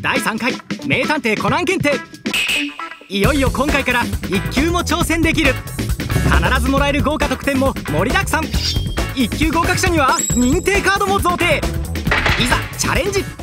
第3回名探偵コナン検定。いよいよ今回から1級も挑戦できる。必ずもらえる豪華特典も盛りだくさん。1級合格者には認定カードも贈呈。いざチャレンジ。